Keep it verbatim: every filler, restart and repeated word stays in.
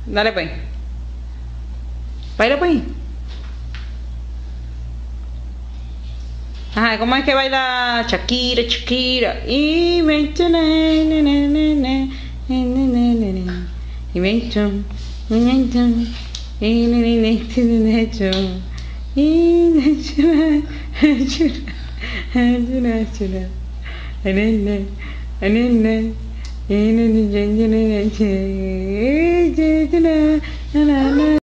Dale pues. Baila pues. Ajá, ¿cómo es que baila Shakira, Shakira? Y me y me y me